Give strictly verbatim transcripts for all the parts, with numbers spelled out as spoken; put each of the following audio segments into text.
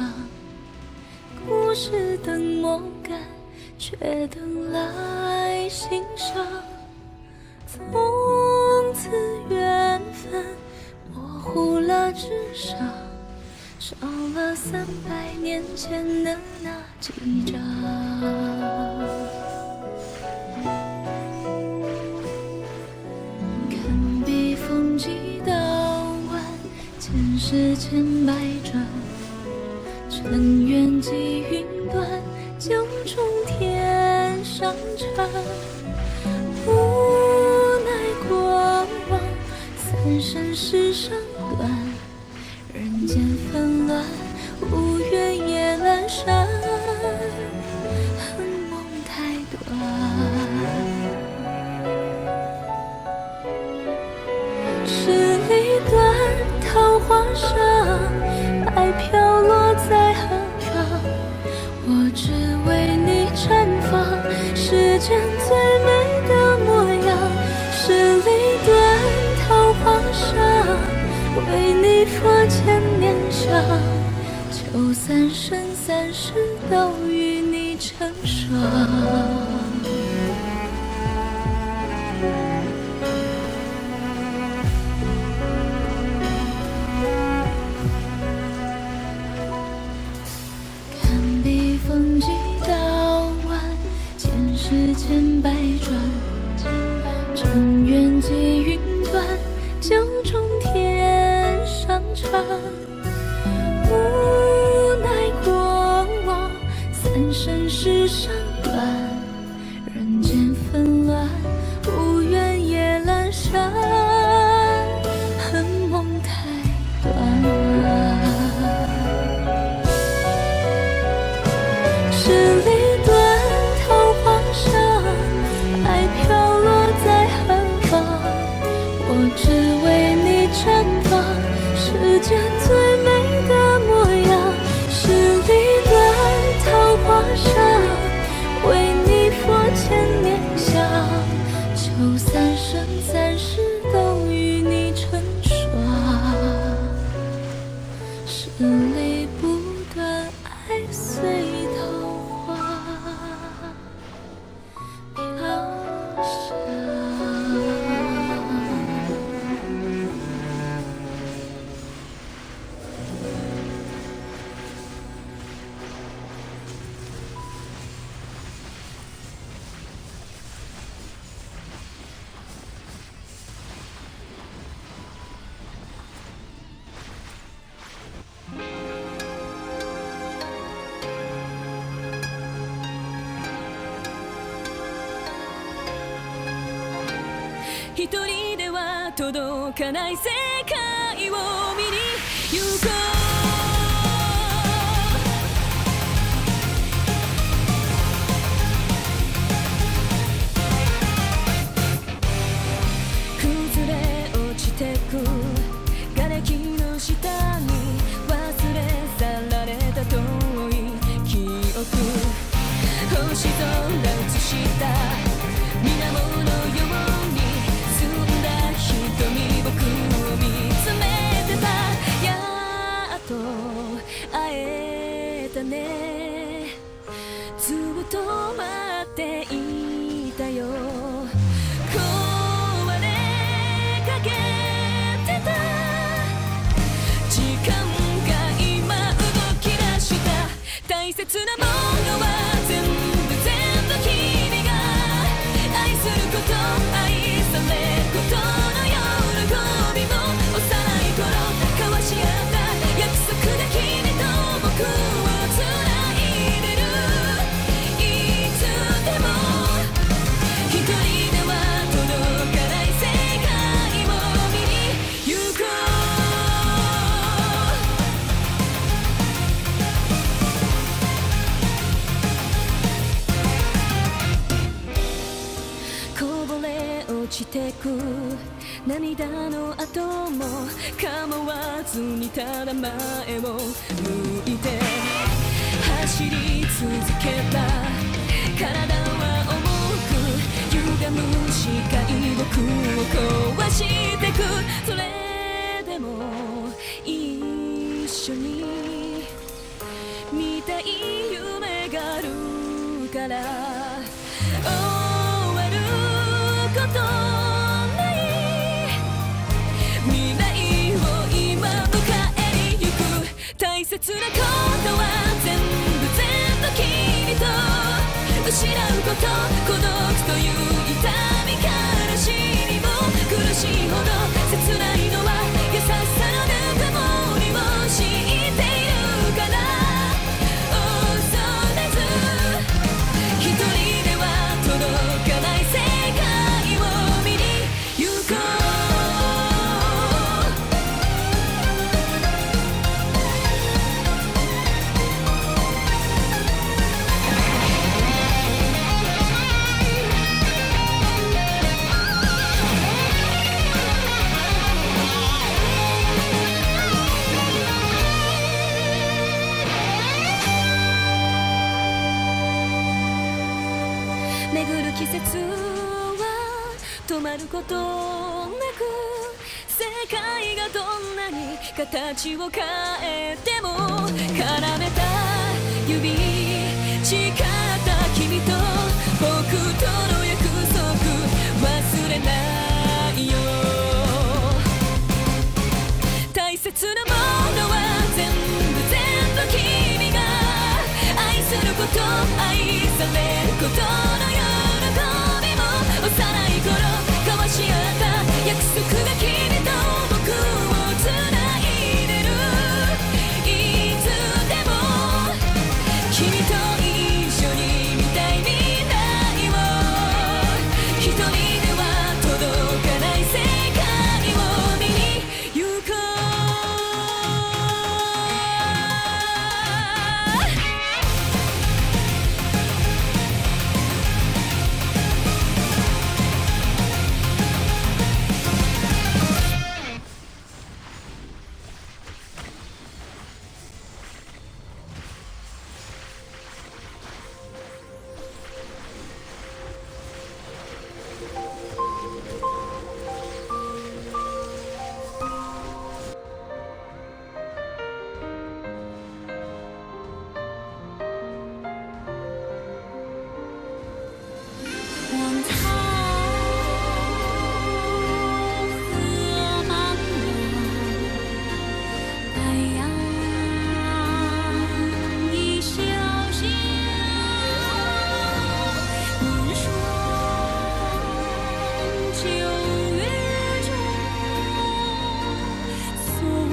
故事等抹干，却等来欣赏。从此缘分模糊了纸上，少了三百年前的那几张。看笔锋几道弯，前世千百转，尘缘几云端，九重天上缠。无奈过往，三生石上断，人间纷乱，无缘夜阑珊，恨梦太短。十里断桃花上，白飘落在何方？我只为你绽放世间最美的模样。十里断桃花上，为你佛前念想，求三生三世都与你成双。看笔锋几道弯，前世千百转，尘缘几云端，九重天上缠。无奈过往，三生石上断，人间纷乱，无缘夜阑珊，恨梦太短。十里断桃花上，爱飘落在何方？我只为你绽放世间最美的模样。十里断桃花上，为你佛前念想，求三生三世都与你成双。十里不断，爱随桃花飘香。 一人では届かない世界を見に行こう。崩れ落ちてく瓦礫の下に忘れ去られた遠い記憶。星空映した水面のように瞳僕を見つめてた。やっと会えたね。ずっと待っていたよ。壊れかけてた時間が今動き出した。大切なものは全部全部君が愛すること、愛されることの喜びも幼い頃交わし合った約束で君と僕をつないでる。いつでも一人では届かない世界を見に行こう。こぼれ落ちてく涙の後も構わずにただ前を向いて走り続けた。体は重く歪む視界僕を壊してく。それでも一緒にたい夢があるから終わることない未来を今迎えに行く大切なことは全部全部君と失うこと孤独という痛み悲しみも苦しいほど切ないのは優しさのぬくもりを知っているから恐れず一人では届かない世界を見に行こう巡る季節は止まることなく世界がどんなに形を変えても絡めた指誓った君と僕との約束忘れないよ大切なものは全部全部君が愛すること愛されることの喜びも幼い頃交わし合った約束が君と僕をつないでるいつでも君と一緒に見たい未来を一人では届かない世界を見に行こう望他河茫茫，白杨已萧萧。闻说九月中，送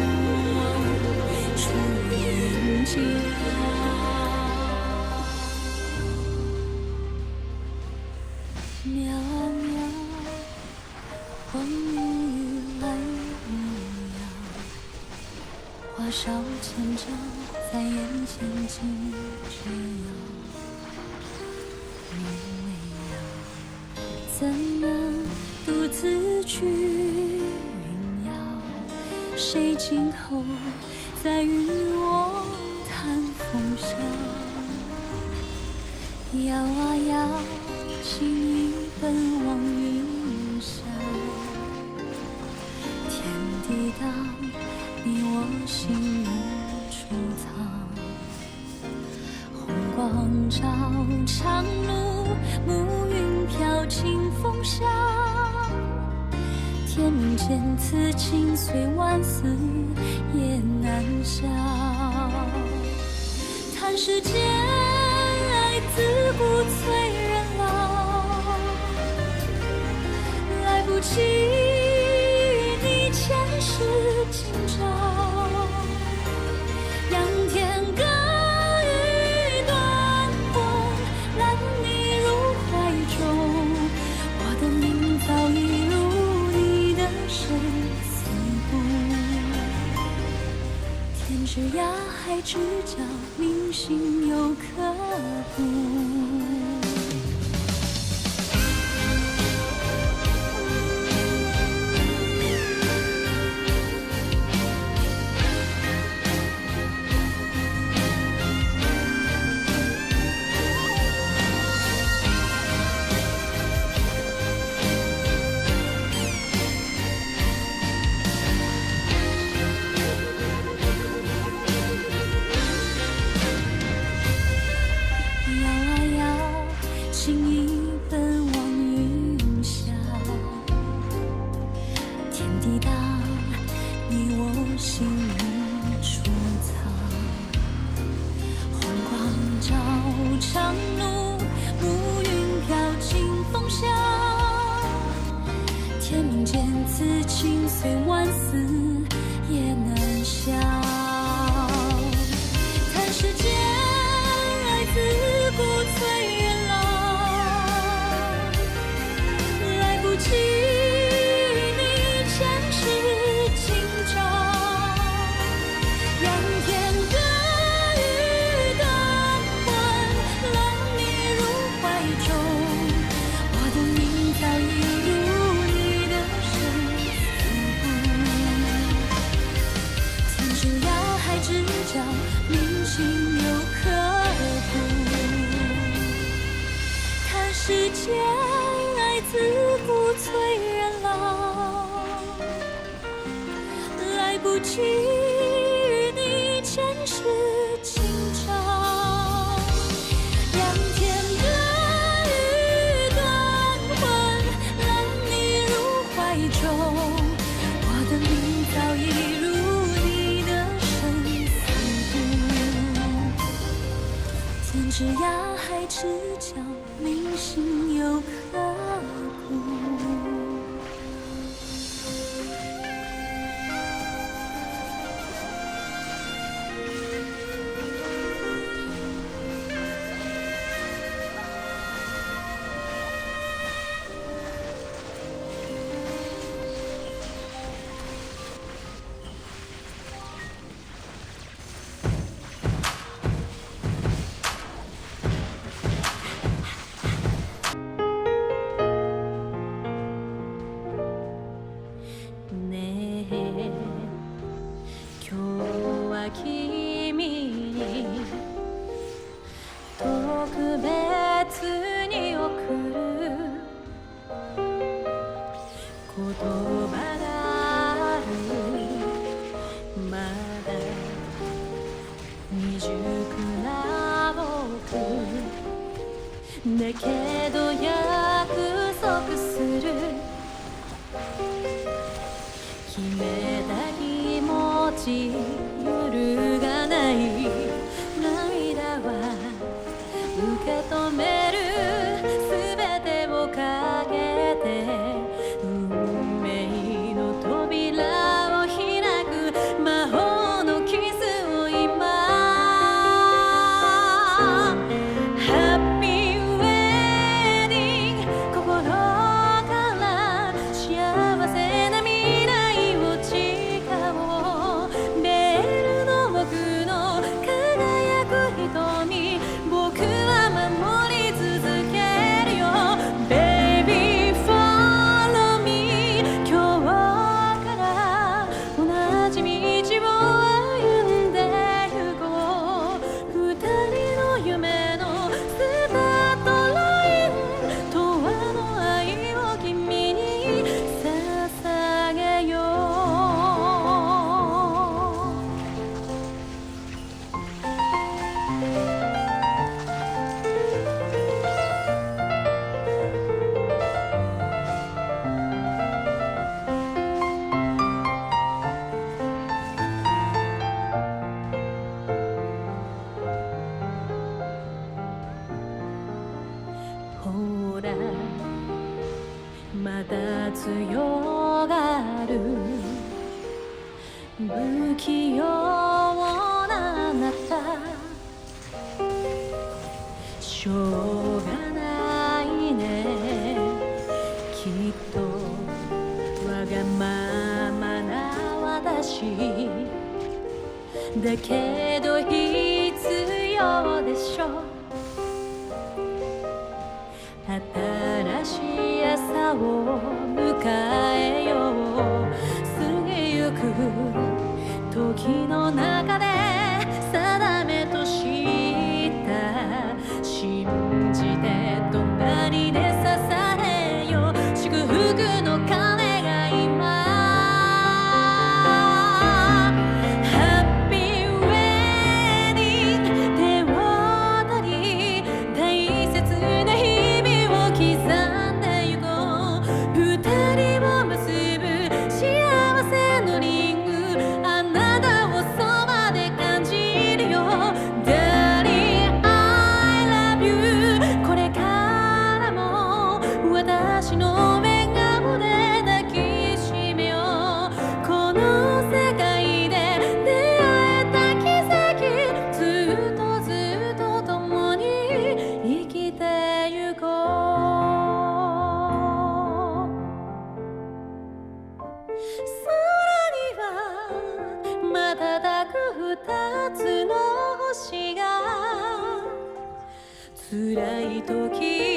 出云家。渺渺黄雨来无恙，花梢千丈在眼前尽折腰。梦未央，怎能独自去云摇？谁今后再与我谈风香？摇啊摇，情意奔往云霄，天地当你我心无处藏。红光照长路，暮云飘清风香。天命间此情虽万死也难消。叹世间爱自古催人老，来不及与你前世今朝。仰天歌语断魂，揽你入怀中。我的命早已入你的生死簿。天之涯，海之角，铭心又可怖。 长路，暮云飘进风萧。天命间，此情虽万死也难消。叹世间爱自古催人老，来不及与你前世今朝。仰天的雨断魂，浪你入怀中，我的命早已入你的生死簿。天之涯海之角，铭心又刻骨。叹世间爱自古催人老，来不及与你前世今朝。仰天的雨断魂，浪你入怀中，我的命早已入你的生死簿。天之涯海之角，铭心又刻骨。ねえ、今日は君に特別に贈る言葉がある。まだ未熟な僕だけど約束する。決めた気持ち揺るがない。涙は受け止める。全てをかけて運命の扉を開く魔法のキスを今。ハッピーウェディング、心から幸せな未来を誓おう。ベールの奥の輝く瞳、僕は守り続けるよ。Baby follow me、 今日から同じ道を歩んでゆこう。二人の夢のスタートライン、永遠の愛を君に捧げよう。ほらまだ強がる不器用なあなた、しょうがないね。きっとわがままな私だけど必要でしょ。新しい朝を迎えよう。過ぎゆく時の中で定めとした信じて隣で支えよう。祝福の鐘が今。ハッピーウェディング、手を取り大切な日々を刻んでゆこう。二人を結ぶ幸せのリング、あなたをそばでっとずっと共に生きてゆこう。空には瞬く二つの星が辛い時